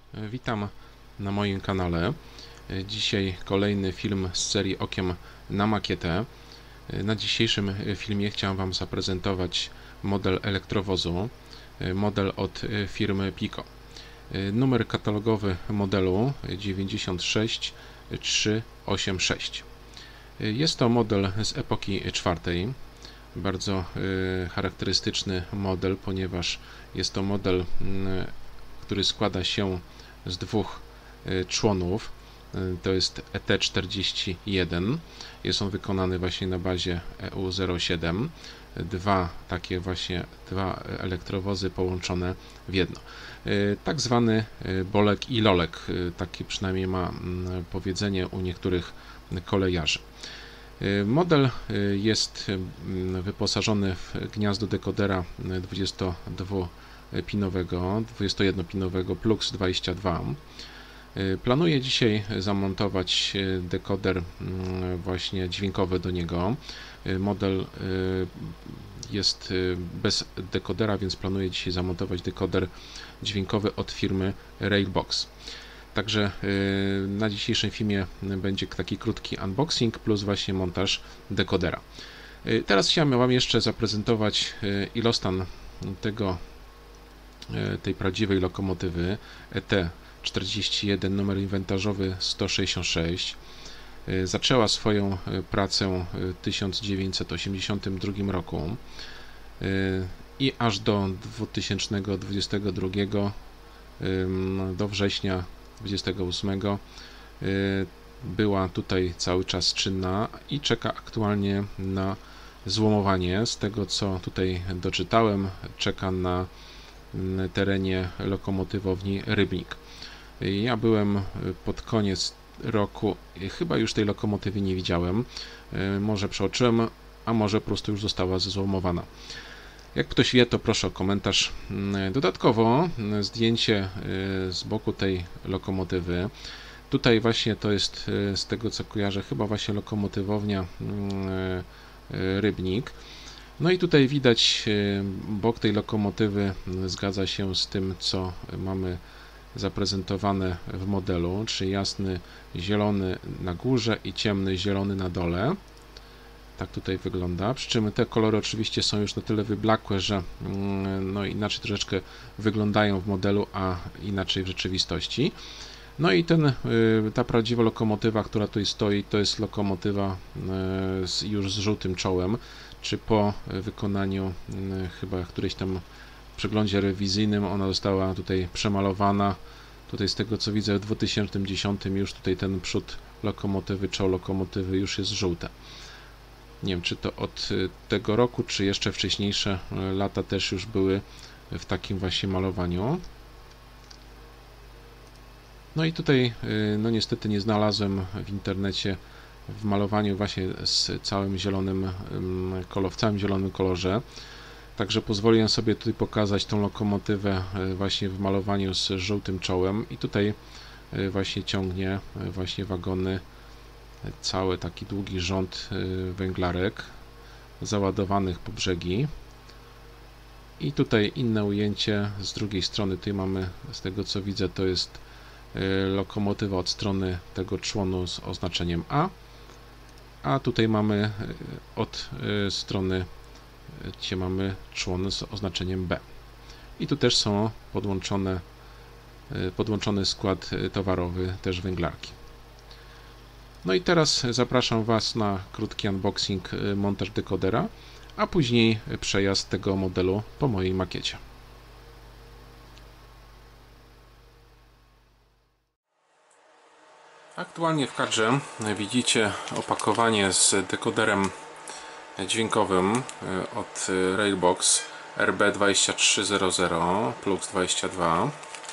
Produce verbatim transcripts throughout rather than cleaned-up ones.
Witam na moim kanale. Dzisiaj kolejny film z serii Okiem na makietę. Na dzisiejszym filmie chciałem Wam zaprezentować model elektrowozu, model od firmy Pico. Numer katalogowy modelu dziewięćdziesiąt sześć trzysta osiemdziesiąt sześć. Jest to model z epoki czwartej. Bardzo charakterystyczny model, ponieważ jest to model, który składa się z dwóch członów. To jest E T czterdzieści jeden. Jest on wykonany właśnie na bazie E U zero siedem. Dwa takie właśnie dwa elektrowozy połączone w jedno. Tak zwany bolek i lolek. Takie przynajmniej ma powiedzenie u niektórych kolejarzy. Model jest wyposażony w gniazdo dekodera dwudziestodwupinowego, dwudziestojednopinowego Plus dwadzieścia dwa. Planuję dzisiaj zamontować dekoder właśnie dźwiękowy do niego. Model jest bez dekodera, więc planuję dzisiaj zamontować dekoder dźwiękowy od firmy Railbox. Także na dzisiejszym filmie będzie taki krótki unboxing plus właśnie montaż dekodera. Teraz chciałem Wam jeszcze zaprezentować ilostan tego, tej prawdziwej lokomotywy E T czterdzieści jeden, numer inwentarzowy sto sześćdziesiąt sześć. Zaczęła swoją pracę w tysiąc dziewięćset osiemdziesiątym drugim roku i aż do dwa tysiące dwudziestego drugiego, do września dwudziestego ósmego, była tutaj cały czas czynna i czeka aktualnie na złomowanie. Z tego co tutaj doczytałem, czeka na terenie lokomotywowni Rybnik. Ja byłem pod koniec roku, chyba już tej lokomotywy nie widziałem, może przeoczyłem, a może po prostu już została złomowana. Jak ktoś wie, to proszę o komentarz. Dodatkowo zdjęcie z boku tej lokomotywy. Tutaj właśnie to jest, z tego co kojarzę, chyba właśnie lokomotywownia Rybnik. No i tutaj widać bok tej lokomotywy zgadza się z tym, co mamy zaprezentowane w modelu, czyli jasny zielony na górze i ciemny zielony na dole. Tak tutaj wygląda, przy czym te kolory oczywiście są już na tyle wyblakłe, że no inaczej troszeczkę wyglądają w modelu, a inaczej w rzeczywistości. No i ten, ta prawdziwa lokomotywa, która tutaj stoi, to jest lokomotywa z, już z żółtym czołem, czy po wykonaniu chyba którejś tam przeglądzie rewizyjnym ona została tutaj przemalowana. Tutaj z tego co widzę w dwa tysiące dziesiątym już tutaj ten przód lokomotywy, czoło lokomotywy już jest żółte. Nie wiem, czy to od tego roku, czy jeszcze wcześniejsze lata też już były w takim właśnie malowaniu. No i tutaj, no niestety nie znalazłem w internecie w malowaniu właśnie z całym zielonym kolor, w całym zielonym kolorze. Także pozwoliłem sobie tutaj pokazać tą lokomotywę właśnie w malowaniu z żółtym czołem i tutaj właśnie ciągnie właśnie wagony, cały taki długi rząd węglarek załadowanych po brzegi. I tutaj inne ujęcie z drugiej strony. Tutaj mamy, z tego co widzę, to jest lokomotywa od strony tego członu z oznaczeniem A, a tutaj mamy od strony, gdzie mamy człon z oznaczeniem B. I tu też są podłączone, podłączony skład towarowy też węglarki. No i teraz zapraszam Was na krótki unboxing, montaż dekodera, a później przejazd tego modelu po mojej makiecie. Aktualnie w kadrze widzicie opakowanie z dekoderem dźwiękowym od Railbox R B dwa trzy zero zero Plus dwadzieścia dwa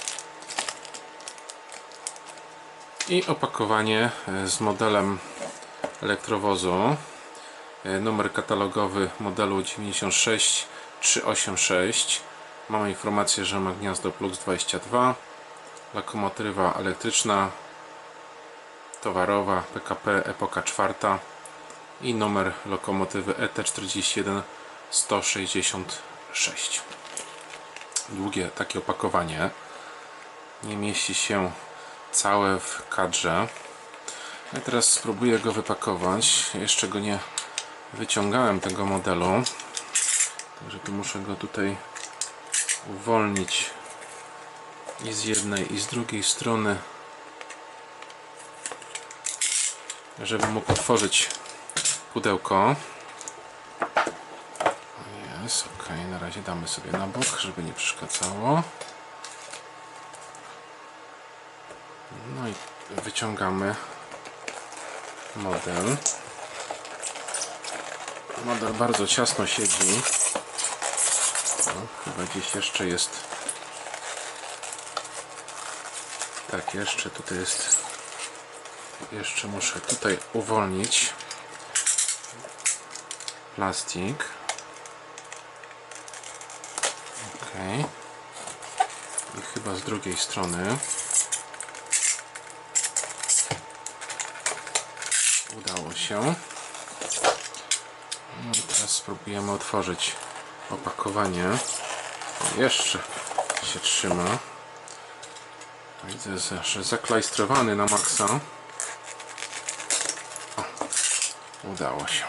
i opakowanie z modelem elektrowozu. Numer katalogowy modelu dziewięćdziesiąt sześć trzysta osiemdziesiąt sześć. Mamy informację, że ma gniazdo Plus dwadzieścia dwa, lokomotywa elektryczna, towarowa P K P epoka czwarta i numer lokomotywy E T czterdzieści jeden sto sześćdziesiąt sześć. Długie takie opakowanie. nie mieści się całe w kadrze. Ja teraz spróbuję go wypakować. Jeszcze go nie wyciągałem, tego modelu, także tu muszę go tutaj uwolnić i z jednej i z drugiej strony, żeby mógł otworzyć pudełko. Jest ok, na razie damy sobie na bok, żeby nie przeszkadzało. No i wyciągamy model. Model bardzo ciasno siedzi. No, chyba gdzieś jeszcze jest. Tak, jeszcze tutaj jest. Jeszcze muszę tutaj uwolnić plastik. Ok. I chyba z drugiej strony. Udało się. No i teraz spróbujemy otworzyć opakowanie. Jeszcze się trzyma. Widzę, że zaklajstrowany na maksa. O, udało się.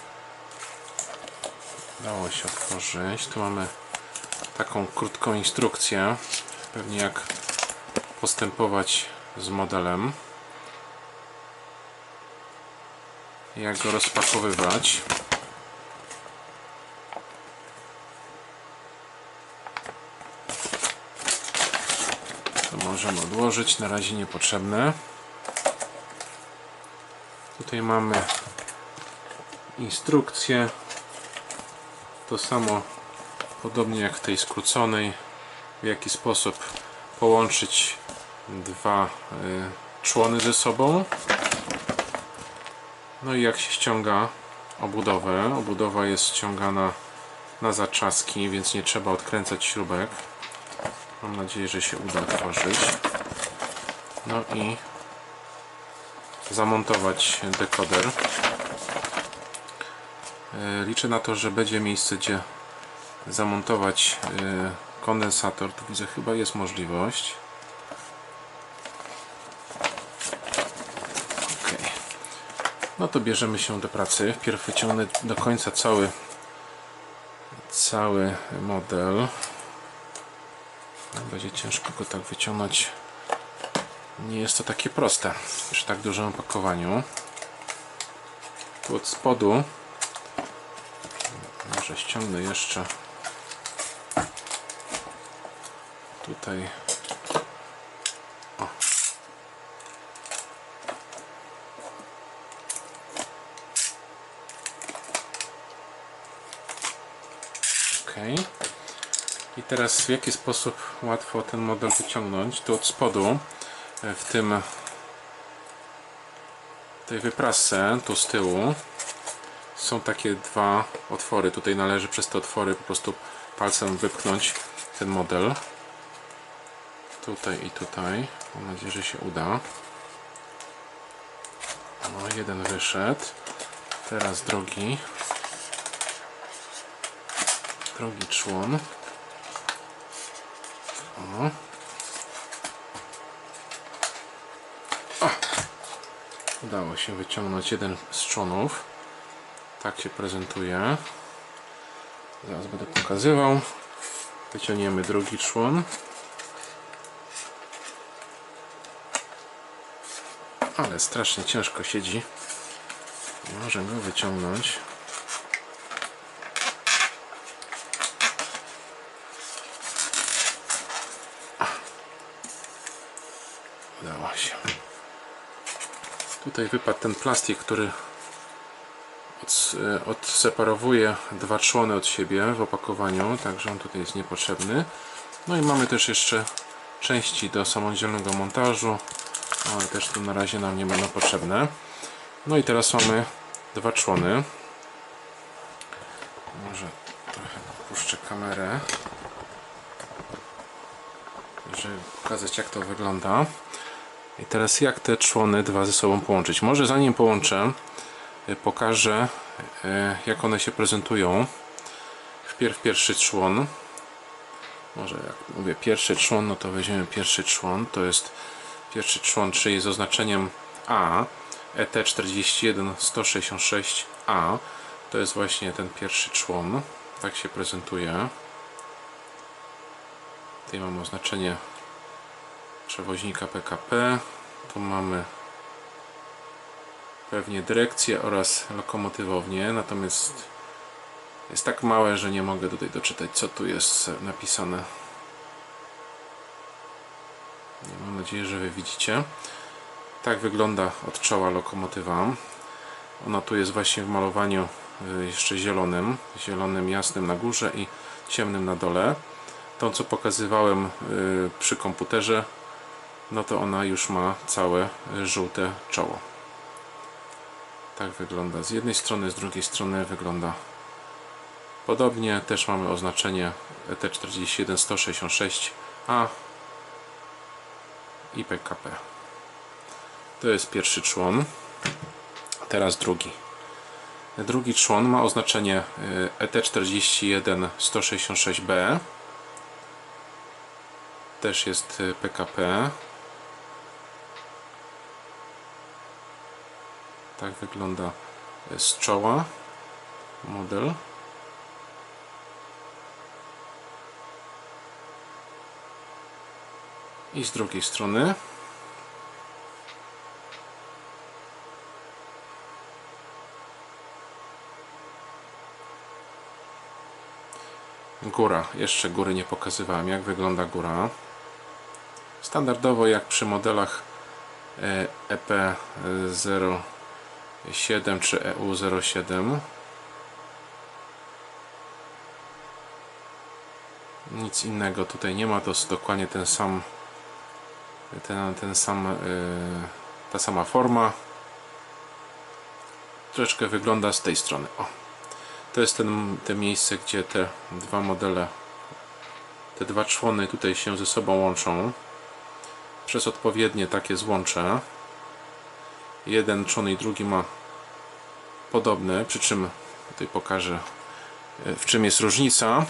Udało się otworzyć. Tu mamy taką krótką instrukcję, pewnie jak postępować z modelem, jak go rozpakowywać. To możemy odłożyć, na razie niepotrzebne. Tutaj mamy instrukcję, to samo podobnie jak w tej skróconej, w jaki sposób połączyć dwa y, człony ze sobą. No i jak się ściąga obudowę. Obudowa jest ściągana na zaczaski, więc nie trzeba odkręcać śrubek. Mam nadzieję, że się uda otworzyć. No i zamontować dekoder. Liczę na to, że będzie miejsce, gdzie zamontować kondensator. Tu widzę, chyba jest możliwość. Ok. No to bierzemy się do pracy. Wpierw wyciągnę do końca cały cały model. Będzie ciężko go tak wyciągnąć. Nie jest to takie proste przy tak dużym opakowaniu. Tu od spodu może ściągnę jeszcze tutaj. O. Ok. I teraz w jaki sposób łatwo ten model wyciągnąć? Tu od spodu, w tym tej wyprasce, tu z tyłu są takie dwa otwory. Tutaj należy przez te otwory po prostu palcem wypchnąć ten model. Tutaj i tutaj. Mam nadzieję, że się uda. No, jeden wyszedł. Teraz drugi. Drugi człon. O. O. Udało się wyciągnąć jeden z członów. Tak się prezentuje. Zaraz będę pokazywał. Wyciągniemy drugi człon. Ale strasznie ciężko siedzi. Możemy go wyciągnąć. Udało się. Tutaj wypadł ten plastik, który odseparowuje dwa człony od siebie w opakowaniu, także on tutaj jest niepotrzebny. No i mamy też jeszcze części do samodzielnego montażu, ale też tu na razie nam nie będą potrzebne. No i teraz mamy dwa człony. Może trochę opuszczę kamerę, żeby pokazać, jak to wygląda. I teraz jak te człony dwa ze sobą połączyć? Może zanim połączę, pokażę, jak one się prezentują. Wpierw pierwszy człon. Może jak mówię pierwszy człon, no to weźmiemy pierwszy człon. To jest pierwszy człon, czyli z oznaczeniem A, E T czterdzieści jeden sto sześćdziesiąt sześć A. To jest właśnie ten pierwszy człon. Tak się prezentuje. Tutaj mamy oznaczenie przewoźnika P K P. Tu mamy pewnie dyrekcję oraz lokomotywownię, natomiast jest tak małe, że nie mogę tutaj doczytać, co tu jest napisane. Mam nadzieję, że Wy widzicie. Tak wygląda od czoła lokomotywa. Ona tu jest właśnie w malowaniu jeszcze zielonym, zielonym jasnym na górze i ciemnym na dole. To, co pokazywałem przy komputerze, no to ona już ma całe żółte czoło. Tak wygląda z jednej strony, z drugiej strony wygląda podobnie. Też mamy oznaczenie E T czterdzieści jeden sto sześćdziesiąt sześć A i P K P. To jest pierwszy człon. Teraz drugi. Drugi człon ma oznaczenie E T czterdzieści jeden sto sześćdziesiąt sześć B. Też jest P K P. Tak wygląda z czoła model. I z drugiej strony. Góra. Jeszcze góry nie pokazywałem, jak wygląda góra. Standardowo jak przy modelach E P zero siedem czy E U zero siedem. Nic innego tutaj nie ma, to jest dokładnie ten sam ten, ten sam yy, ta sama forma. Troszeczkę wygląda z tej strony. O. To jest ten, te miejsce, gdzie te dwa modele, te dwa człony tutaj się ze sobą łączą przez odpowiednie takie złącze. Jeden człon i drugi ma podobne, przy czym tutaj pokażę, w czym jest różnica.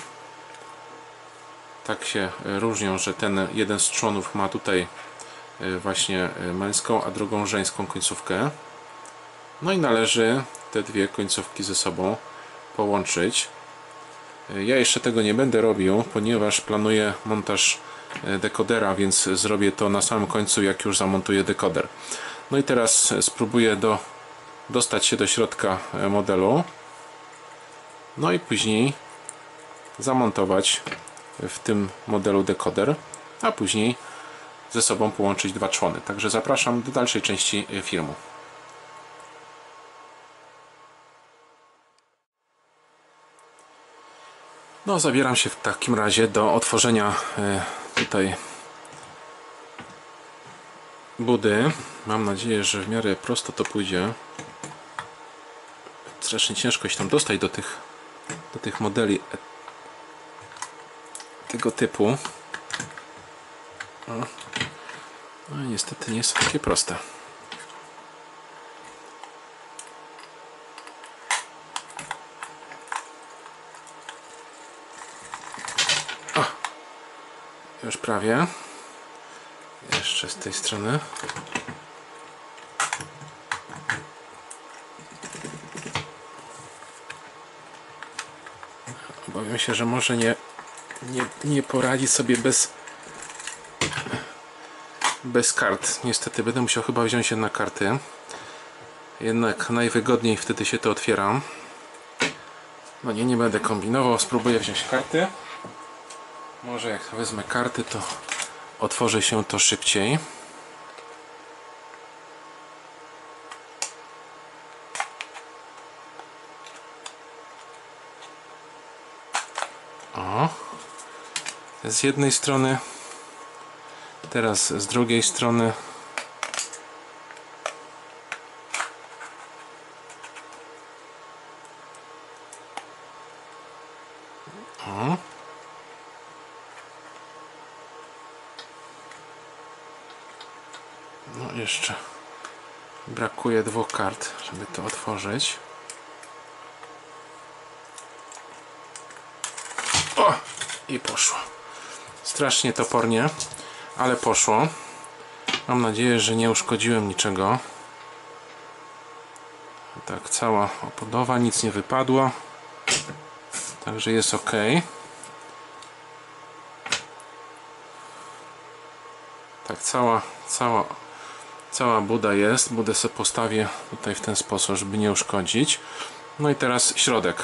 Tak się różnią, że ten jeden z członów ma tutaj właśnie męską, a drugą żeńską końcówkę. No i należy te dwie końcówki ze sobą połączyć. Ja jeszcze tego nie będę robił, ponieważ planuję montaż dekodera, więc zrobię to na samym końcu, jak już zamontuję dekoder. No i teraz spróbuję do, dostać się do środka modelu, no i później zamontować w tym modelu dekoder, a później ze sobą połączyć dwa człony. Także zapraszam do dalszej części filmu. No, zabieram się w takim razie do otworzenia tutaj budy. Mam nadzieję, że w miarę prosto to pójdzie. Strasznie ciężko się tam dostać do tych, do tych modeli tego typu. No i niestety nie jest to takie proste. O, już prawie. Jeszcze z tej strony. Obawiam się, że może nie, nie, nie poradzi sobie bez bez kart. Niestety będę musiał chyba wziąć jedna karty. Jednak najwygodniej wtedy się to otwiera. No nie, nie będę kombinował. Spróbuję wziąć karty. Może jak wezmę karty, to otworzy się to szybciej. O. Z jednej strony. Teraz z drugiej strony. O. No jeszcze brakuje dwóch kart, żeby to otworzyć. O! I poszło. Strasznie topornie, ale poszło. Mam nadzieję, że nie uszkodziłem niczego. Tak, cała obudowa, nic nie wypadło. Także jest ok. Tak, cała, cała, cała buda jest. Budę sobie postawię tutaj w ten sposób, żeby nie uszkodzić. No i teraz środek.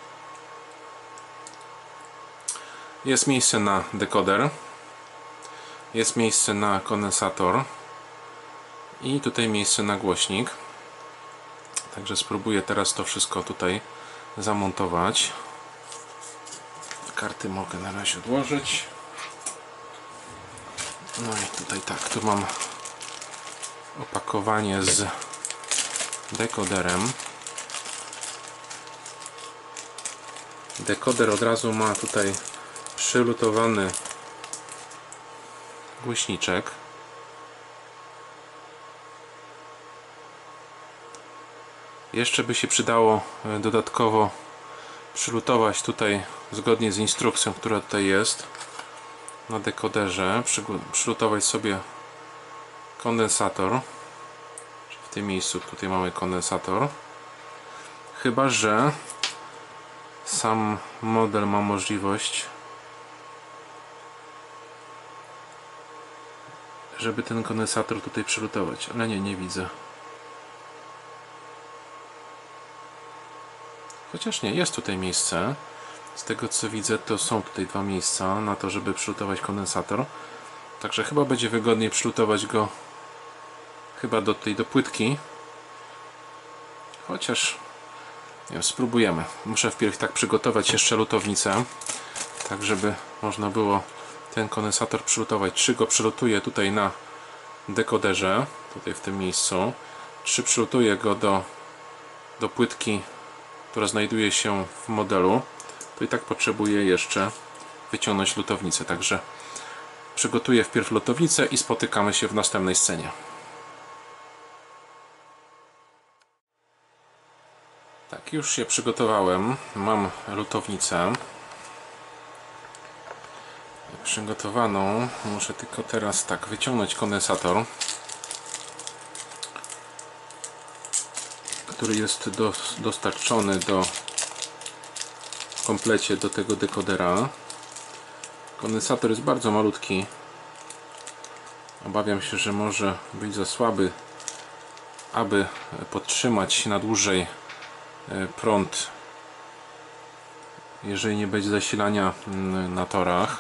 Jest miejsce na dekoder. Jest miejsce na kondensator. I tutaj miejsce na głośnik. Także spróbuję teraz to wszystko tutaj zamontować. Karty mogę na razie odłożyć. No i tutaj tak, tu mam opakowanie z dekoderem. Dekoder od razu ma tutaj przylutowany głośniczek. Jeszcze by się przydało dodatkowo przylutować tutaj, zgodnie z instrukcją, która tutaj jest na dekoderze, przylutować sobie kondensator. W tym miejscu tutaj mamy kondensator. Chyba że sam model ma możliwość, żeby ten kondensator tutaj przylutować, ale nie, nie widzę. Chociaż nie, jest tutaj miejsce. Z tego co widzę, to są tutaj dwa miejsca na to, żeby przylutować kondensator. Także chyba będzie wygodniej przylutować go chyba do tej do płytki. Chociaż nie wiem, spróbujemy. Muszę wpierw tak przygotować jeszcze lutownicę, tak żeby można było ten kondensator przylutować. Czy go przylutuję tutaj na dekoderze, tutaj w tym miejscu, czy przylutuję go do, do płytki, która znajduje się w modelu, to i tak potrzebuję jeszcze wyciągnąć lutownicę. Także przygotuję wpierw lutownicę i spotykamy się w następnej scenie. Tak, już się przygotowałem. Mam lutownicę przygotowaną. Muszę tylko teraz tak wyciągnąć kondensator, który jest do, dostarczony do w komplecie do tego dekodera. Kondensator jest bardzo malutki. Obawiam się, że może być za słaby, aby podtrzymać na dłużej prąd, jeżeli nie będzie zasilania na torach.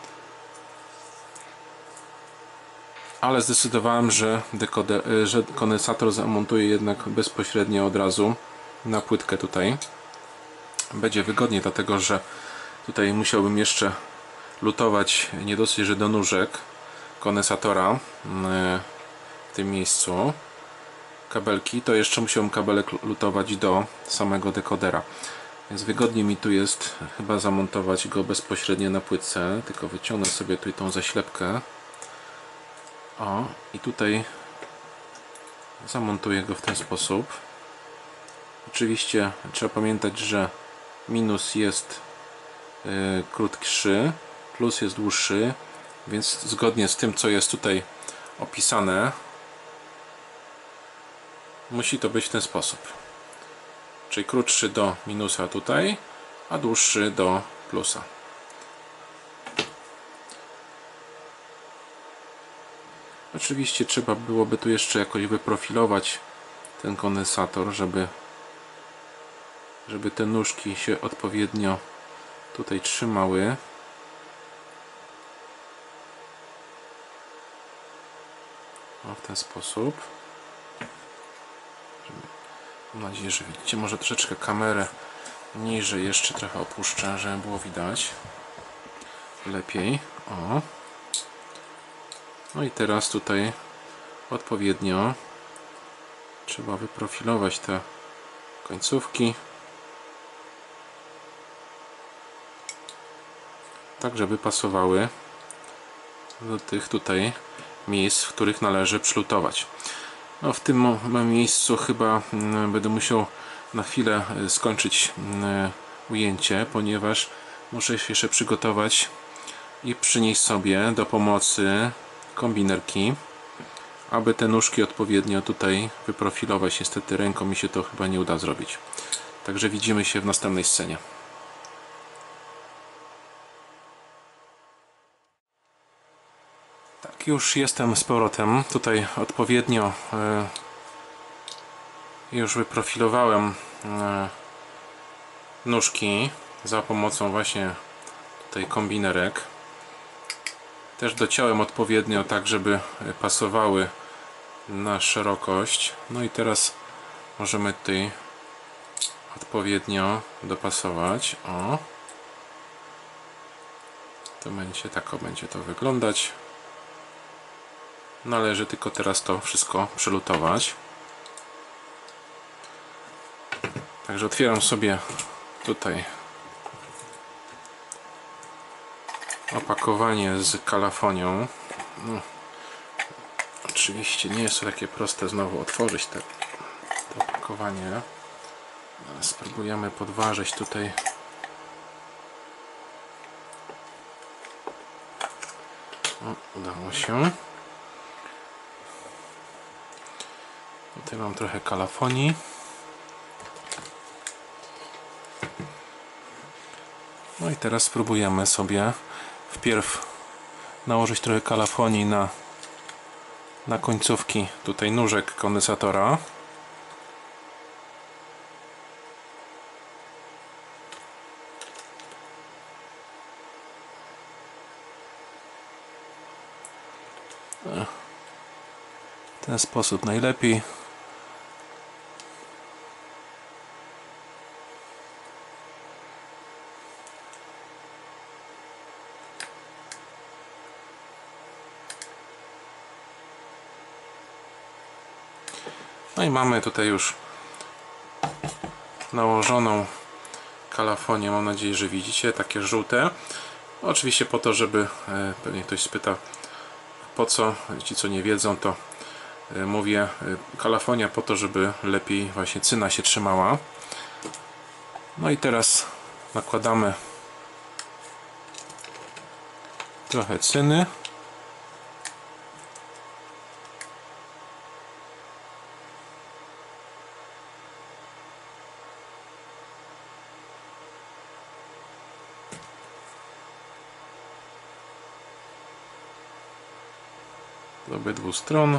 Ale zdecydowałem, że, dekoder, że kondensator zamontuję jednak bezpośrednio od razu na płytkę tutaj. Będzie wygodniej, dlatego że tutaj musiałbym jeszcze lutować nie dosyć, że do nóżek kondensatora w tym miejscu kabelki, to jeszcze musiałem kabelek lutować do samego dekodera. Więc wygodniej mi tu jest chyba zamontować go bezpośrednio na płytce. Tylko wyciągnę sobie tutaj tą zaślepkę. O, i tutaj zamontuję go w ten sposób. Oczywiście trzeba pamiętać, że minus jest yy, krótszy, plus jest dłuższy, więc zgodnie z tym, co jest tutaj opisane, musi to być w ten sposób. Czyli krótszy do minusa tutaj, a dłuższy do plusa. Oczywiście trzeba byłoby tu jeszcze jakoś wyprofilować ten kondensator, żeby żeby te nóżki się odpowiednio tutaj trzymały. O, w ten sposób. Mam nadzieję, że widzicie. Może troszeczkę kamerę niżej jeszcze trochę opuszczę, żeby było widać lepiej. O. No i teraz tutaj odpowiednio trzeba wyprofilować te końcówki, tak żeby pasowały do tych tutaj miejsc, w których należy przylutować. No, w tym miejscu chyba będę musiał na chwilę skończyć ujęcie, ponieważ muszę się jeszcze przygotować i przynieść sobie do pomocy kombinerki, aby te nóżki odpowiednio tutaj wyprofilować. Niestety ręką mi się to chyba nie uda zrobić. Także widzimy się w następnej scenie. Tak, już jestem z powrotem. Tutaj odpowiednio e, już wyprofilowałem e, nóżki za pomocą właśnie tutaj kombinerek. Też dociąłem odpowiednio tak, żeby pasowały na szerokość. No i teraz możemy tutaj odpowiednio dopasować. O, to będzie tak, o, będzie to wyglądać. Należy tylko teraz to wszystko przylutować. Także otwieram sobie tutaj opakowanie z kalafonią. No, oczywiście nie jest to takie proste znowu otworzyć te, to opakowanie. Ale spróbujemy podważyć tutaj. O, udało się. Tutaj mam trochę kalafonii. No i teraz spróbujemy sobie wpierw nałożyć trochę kalafonii na, na końcówki tutaj nóżek kondensatora. W ten sposób najlepiej. No i mamy tutaj już nałożoną kalafonię. Mam nadzieję, że widzicie, takie żółte. Oczywiście po to, żeby, pewnie ktoś spyta, po co, ci co nie wiedzą, to mówię, kalafonia po to, żeby lepiej właśnie cyna się trzymała. No i teraz nakładamy trochę cyny. Z obydwu stron.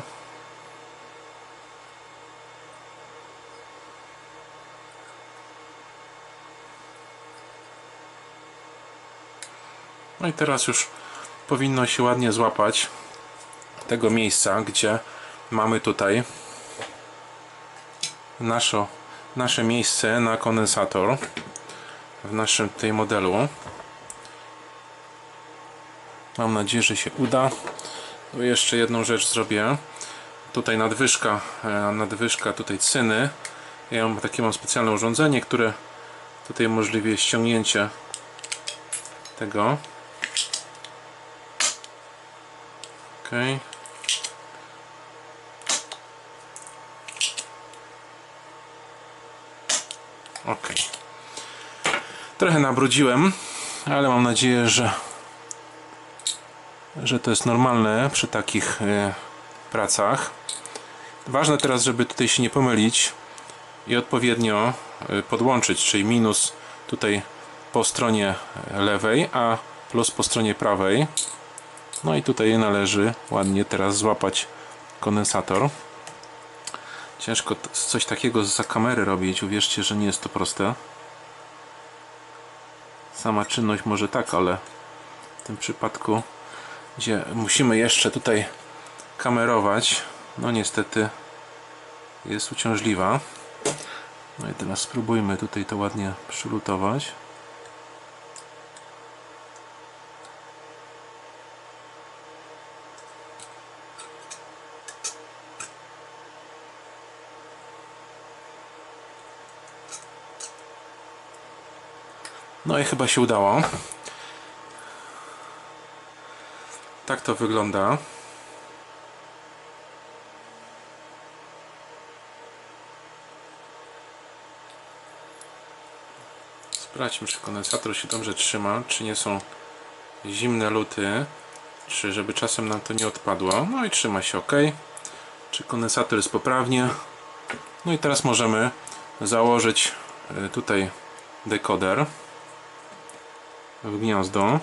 No i teraz już powinno się ładnie złapać tego miejsca, gdzie mamy tutaj nasze, nasze miejsce na kondensator w naszym tutaj modelu. Mam nadzieję, że się uda. No jeszcze jedną rzecz zrobię. Tutaj nadwyżka, nadwyżka tutaj cyny. Ja mam takie mam specjalne urządzenie, które tutaj umożliwia ściągnięcie tego. Ok. Ok. Trochę nabrudziłem, ale mam nadzieję, że że to jest normalne przy takich y, pracach. Ważne teraz, żeby tutaj się nie pomylić i odpowiednio y, podłączyć, czyli minus tutaj po stronie lewej, a plus po stronie prawej. No i tutaj należy ładnie teraz złapać kondensator. Ciężko coś takiego za kamery robić, uwierzcie, że nie jest to proste. Sama czynność może tak, ale w tym przypadku, gdzie musimy jeszcze tutaj kamerować, no niestety jest uciążliwa. No i teraz spróbujmy tutaj to ładnie przylutować. No i chyba się udało. Tak to wygląda. Sprawdźmy, czy kondensator się dobrze trzyma, czy nie są zimne luty, czy żeby czasem nam to nie odpadło. No i trzyma się ok. Czy kondensator jest poprawnie. No i teraz możemy założyć tutaj dekoder w gniazdo.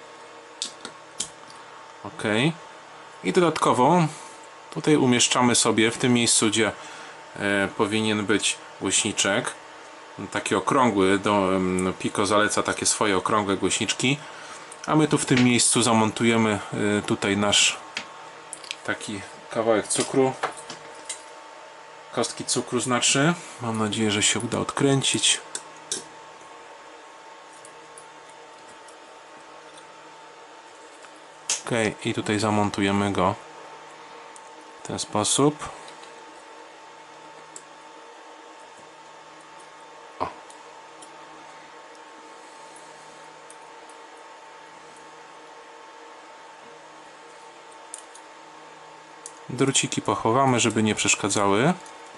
ok. I dodatkowo tutaj umieszczamy sobie w tym miejscu, gdzie e, powinien być głośniczek, taki okrągły, do um, Pico zaleca takie swoje okrągłe głośniczki, a my tu w tym miejscu zamontujemy e, tutaj nasz taki kawałek cukru, kostki cukru znaczy. Mam nadzieję, że się uda odkręcić. ok, i tutaj zamontujemy go w ten sposób. O. Druciki pochowamy, żeby nie przeszkadzały.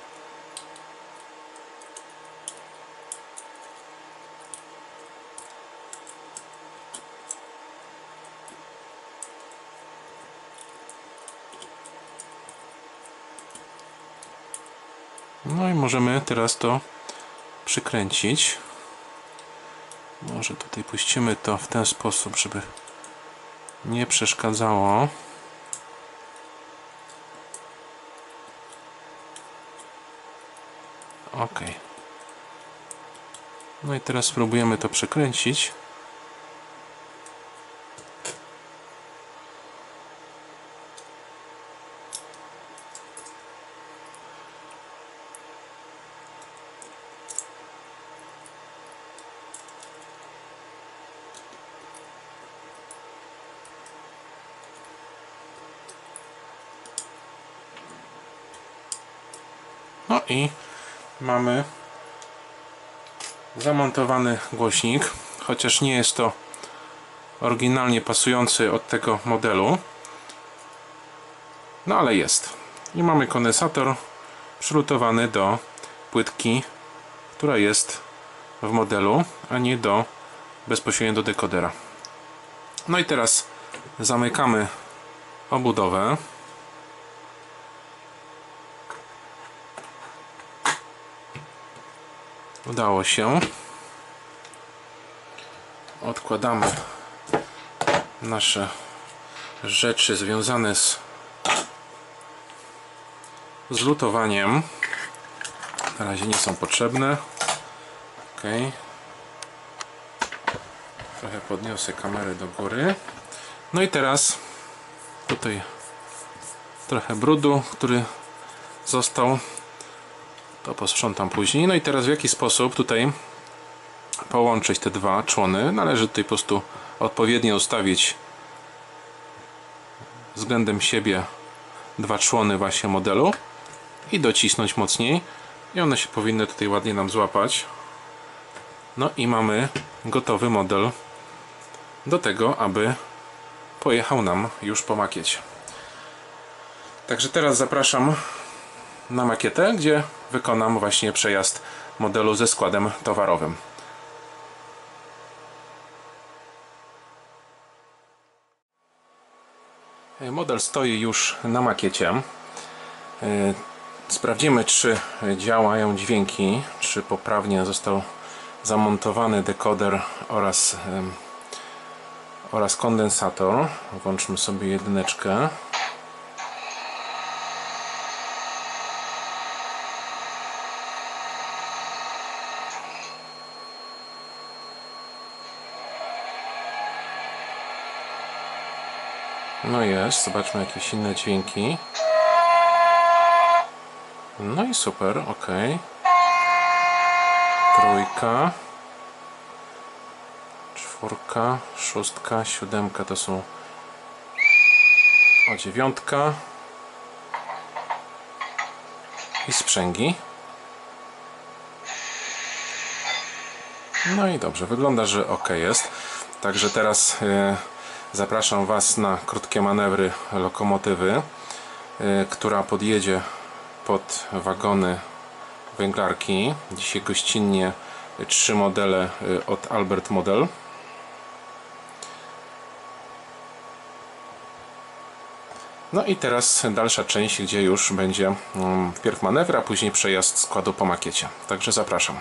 No i możemy teraz to przykręcić. Może tutaj puścimy to w ten sposób, żeby nie przeszkadzało. ok. No i teraz spróbujemy to przekręcić. No i mamy zamontowany głośnik, chociaż nie jest to oryginalnie pasujący od tego modelu, no ale jest. I mamy kondensator przylutowany do płytki, która jest w modelu, a nie do bezpośrednio do dekodera. No i teraz zamykamy obudowę. Udało się. Odkładamy nasze rzeczy związane z, z lutowaniem. Na razie nie są potrzebne. ok. Trochę podniosę kamerę do góry. No i teraz tutaj trochę brudu, który został. To posprzątam później. No i teraz w jaki sposób tutaj połączyć te dwa człony. Należy tutaj po prostu odpowiednio ustawić względem siebie dwa człony właśnie modelu i docisnąć mocniej i one się powinny tutaj ładnie nam złapać. No i mamy gotowy model do tego, aby pojechał nam już po makiecie. Także teraz zapraszam na makietę, gdzie wykonam właśnie przejazd modelu ze składem towarowym. Model stoi już na makiecie. Sprawdzimy, czy działają dźwięki, czy poprawnie został zamontowany dekoder oraz, oraz kondensator. Włączmy sobie jedyneczkę. No jest, zobaczmy jakieś inne dźwięki. No i super, ok. Trójka, czwórka, szóstka, siódemka to są. O, dziewiątka i sprzęgi. No i dobrze, wygląda, że ok jest. Także teraz yy, zapraszam Was na krótkie manewry lokomotywy, yy, która podjedzie pod wagony węglarki. Dzisiaj gościnnie trzy modele yy, od Albert Model. No i teraz dalsza część, gdzie już będzie wpierw manewr, a później przejazd składu po makiecie. Także zapraszam.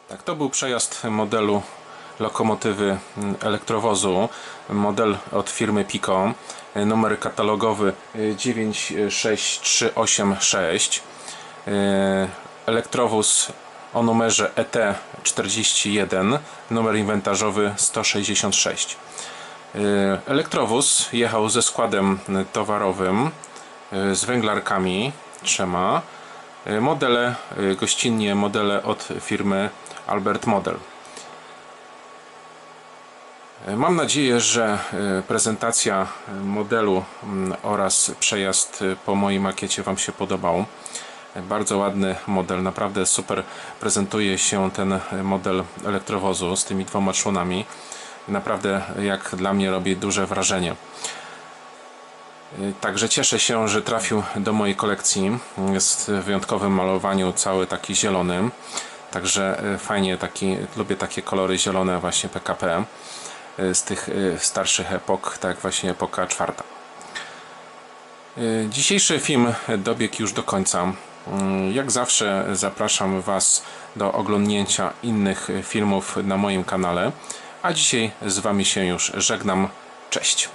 Tak, to był przejazd modelu lokomotywy elektrowozu, model od firmy Pico, numer katalogowy dziewięć sześć trzy osiem sześć, elektrowóz o numerze E T czterdzieści jeden, numer inwentarzowy sto sześćdziesiąt sześć. Elektrowóz jechał ze składem towarowym, z węglarkami trzema, modele, gościnnie modele od firmy Albert Model. Mam nadzieję, że prezentacja modelu oraz przejazd po mojej makiecie Wam się podobał. Bardzo ładny model, naprawdę super prezentuje się ten model elektrowozu z tymi dwoma członami. Naprawdę, jak dla mnie, robi duże wrażenie. Także cieszę się, że trafił do mojej kolekcji. Jest w wyjątkowym malowaniu, cały taki zielony. Także fajnie, taki, lubię takie kolory zielone, właśnie P K P z tych starszych epok, tak właśnie epoka czwarta. Dzisiejszy film dobiegł już do końca. Jak zawsze zapraszam Was do oglądnięcia innych filmów na moim kanale. A dzisiaj z Wami się już żegnam. Cześć!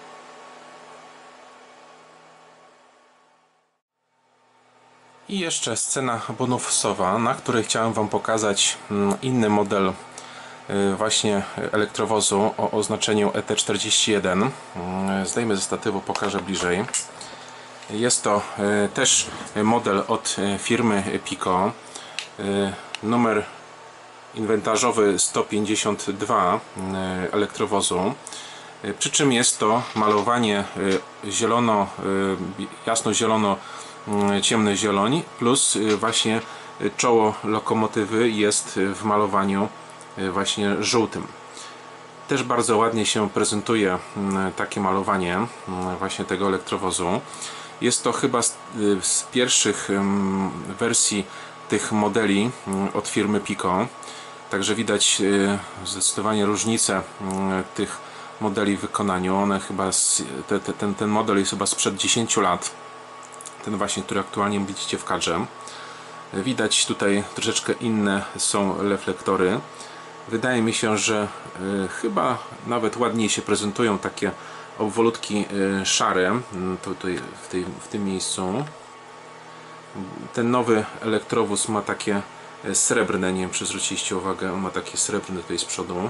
I jeszcze scena bonusowa, na której chciałem Wam pokazać inny model właśnie elektrowozu o oznaczeniu E T czterdzieści jeden. Zdejmę ze statywu, pokażę bliżej. Jest to też model od firmy Pico, numer inwentarzowy sto pięćdziesiąt dwa elektrowozu, przy czym jest to malowanie zielono, jasno-zielono ciemny zieloń, plus właśnie czoło lokomotywy jest w malowaniu właśnie żółtym. Też bardzo ładnie się prezentuje takie malowanie właśnie tego elektrowozu. Jest to chyba z, z pierwszych wersji tych modeli od firmy Pico. Także widać zdecydowanie różnicę tych modeli w wykonaniu. One chyba z, te, te, ten, ten model jest chyba sprzed dziesięciu lat. Ten właśnie, który aktualnie widzicie w kadrze. Widać tutaj troszeczkę inne są reflektory. Wydaje mi się, że y, chyba nawet ładniej się prezentują takie obwolutki y, szare tutaj w, tej, w tym miejscu. Ten nowy elektrowóz ma takie srebrne, nie wiem czy zwróciliście uwagę, on ma takie srebrne tutaj z przodu.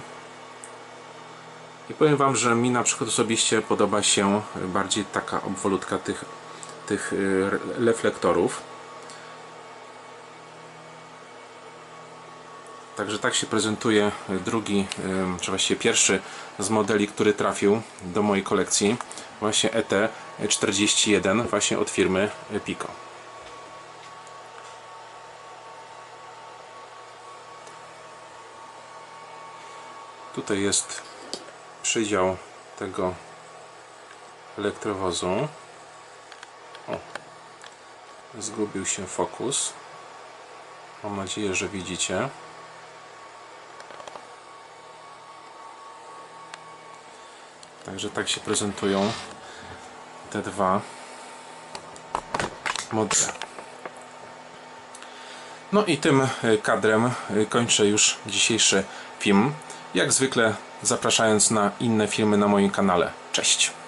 I powiem Wam, że mi na przykład osobiście podoba się bardziej taka obwolutka tych, tych y, reflektorów. Także tak się prezentuje drugi, czy właściwie pierwszy z modeli, który trafił do mojej kolekcji, właśnie E T czterdzieści jeden, właśnie od firmy Pico. Tutaj jest przydział tego elektrowozu. O, zgubił się fokus. Mam nadzieję, że widzicie. Także tak się prezentują te dwa modele. No i tym kadrem kończę już dzisiejszy film. Jak zwykle zapraszając na inne filmy na moim kanale. Cześć!